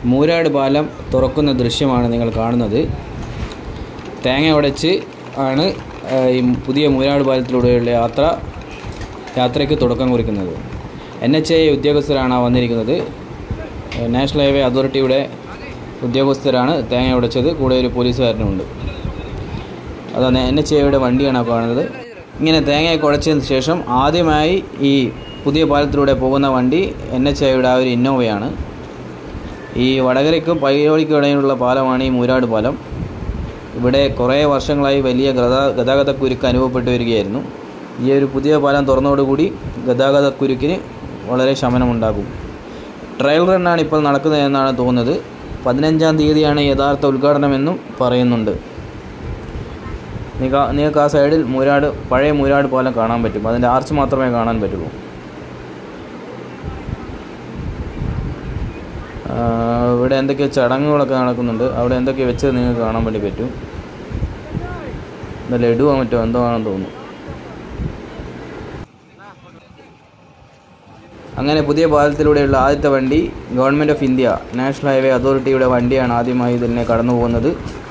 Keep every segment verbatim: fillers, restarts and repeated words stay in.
മൂരാട് പാലം തുറക്കുന്ന ദൃശ്യമാണ് നിങ്ങൾ കാണുന്നത്. തേങ്ങ ഉടച്ച് ആണ് ഈ പുതിയ മൂരാട് പാലത്തിലൂടെയുള്ള യാത്ര യാത്രയ്ക്ക് തുടക്കം കുറിക്കുന്നത്. എൻ എച്ച് എ ഉദ്യോഗസ്ഥരാണ് വന്നിരിക്കുന്നത്. നാഷണൽ ഹൈവേ അതോറിറ്റിയുടെ ഉദ്യോഗസ്ഥരാണ് തേങ്ങ ഉടച്ചത്. കൂടെ ഒരു പോലീസുകാരനുണ്ട്. അതാണ് എൻ എച്ച് എയുടെ വണ്ടിയാണ് കാണുന്നത്. ഇങ്ങനെ തേങ്ങ കുഴച്ചതിന് ശേഷം ആദ്യമായി ഈ പുതിയ പാലത്തിലൂടെ പോകുന്ന വണ്ടി എൻ എച്ച് എയുടെ ആ ഒരു ഇന്നോവയാണ്. ഈ വടകരയ്ക്കും പയ്യോളിക്കും ഇടയിലുള്ള പാലമാണ് ഈ മൂരാട് പാലം. ഇവിടെ കുറേ വർഷങ്ങളായി വലിയ ഗതാ ഗതാഗതക്കുരുക്ക് അനുഭവപ്പെട്ടു വരികയായിരുന്നു. ഈ ഒരു പുതിയ പാലം തുറന്നതോടുകൂടി ഗതാഗതക്കുരുക്കിന് വളരെ ശമനമുണ്ടാകും. ട്രയൽ റണ്ണാണ് ഇപ്പോൾ നടക്കുന്നതെന്നാണ് തോന്നുന്നത്. പതിനഞ്ചാം തീയതിയാണ് യഥാർത്ഥ ഉദ്ഘാടനമെന്നും പറയുന്നുണ്ട്. നിങ്ങൾക്ക് നിങ്ങൾക്ക് ആ സൈഡിൽ മൂരാട് പഴയ മൂരാട് പാലം കാണാൻ പറ്റും. അതിൻ്റെ ആർച്ച് മാത്രമേ കാണാൻ പറ്റുള്ളൂ. ഇവിടെ എന്തൊക്കെ ചടങ്ങുകളൊക്കെ നടക്കുന്നുണ്ട്. അവിടെ എന്തൊക്കെ വെച്ചത് നിങ്ങൾക്ക് കാണാൻ വേണ്ടി പറ്റും. എന്താ ലഡുവോ മറ്റോ എന്തോ ആണെന്ന് തോന്നുന്നു. അങ്ങനെ പുതിയ പാലത്തിലൂടെയുള്ള ആദ്യത്തെ വണ്ടി government of India national highway അതോറിറ്റിയുടെ വണ്ടിയാണ് ആദ്യമായി ഇതിനെ കടന്നു പോകുന്നത്.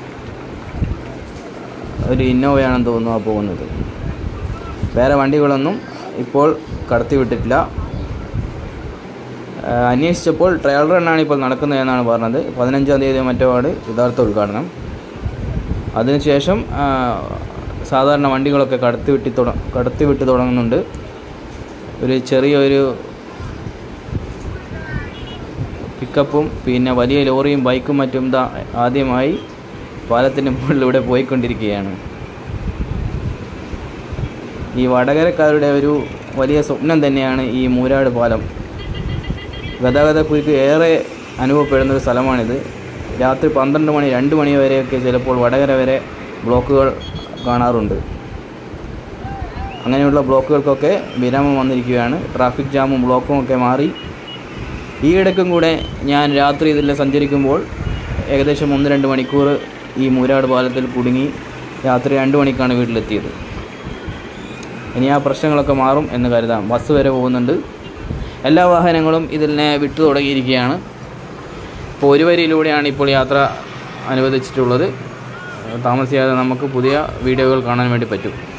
ഒരു ഇന്നോവയാണെന്ന് തോന്നുന്നു ആ പോകുന്നത്. വേറെ വണ്ടികളൊന്നും ഇപ്പോൾ കടത്തിവിട്ടിട്ടില്ല. അന്വേഷിച്ചപ്പോൾ ട്രയൽ റണ്ണാണ് ഇപ്പോൾ നടക്കുന്നതെന്നാണ് പറഞ്ഞത്. പതിനഞ്ചാം തീയതി മറ്റോ ആണ് യഥാർത്ഥ ഉദ്ഘാടനം. അതിനുശേഷം സാധാരണ വണ്ടികളൊക്കെ കടത്തിവിട്ടി തുട കടത്തിവിട്ട് തുടങ്ങുന്നുണ്ട്. ഒരു ചെറിയൊരു പിക്കപ്പും പിന്നെ വലിയ ലോറിയും ബൈക്കും മറ്റും ഇതാ ആദ്യമായി പാലത്തിൻ്റെ മുകളിലൂടെ പോയിക്കൊണ്ടിരിക്കുകയാണ്. ഈ വടകരക്കാരുടെ ഒരു വലിയ സ്വപ്നം തന്നെയാണ് ഈ മൂരാട് പാലം. ഗതാഗതക്കുരുക്ക് ഏറെ അനുഭവപ്പെടുന്നൊരു സ്ഥലമാണിത്. രാത്രി പന്ത്രണ്ട് മണി രണ്ട് മണി വരെയൊക്കെ ചിലപ്പോൾ വടകര വരെ ബ്ലോക്കുകൾ കാണാറുണ്ട്. അങ്ങനെയുള്ള ബ്ലോക്കുകൾക്കൊക്കെ വിരാമം വന്നിരിക്കുകയാണ്. ട്രാഫിക് ജാമും ബ്ലോക്കും ഒക്കെ മാറി. ഈ ഇടയ്ക്കും കൂടെ ഞാൻ രാത്രി ഇതിൽ സഞ്ചരിക്കുമ്പോൾ ഏകദേശം ഒന്ന് രണ്ട് മണിക്കൂർ ഈ മൂരാട് പാലത്തിൽ കുടുങ്ങി രാത്രി രണ്ട് മണിക്കാണ് വീട്ടിലെത്തിയത്. ഇനി ആ പ്രശ്നങ്ങളൊക്കെ മാറും എന്ന് കരുതാം. ബസ് വരെ പോകുന്നുണ്ട്. എല്ലാ വാഹനങ്ങളും ഇതിനെ വിട്ടു തുടങ്ങിയിരിക്കുകയാണ്. ഇപ്പോൾ ഒരു വരിയിലൂടെയാണ് ഇപ്പോൾ യാത്ര അനുവദിച്ചിട്ടുള്ളത്. താമസിയാതെ നമുക്ക് പുതിയ വീഡിയോകൾ കാണാൻ വേണ്ടി പറ്റും.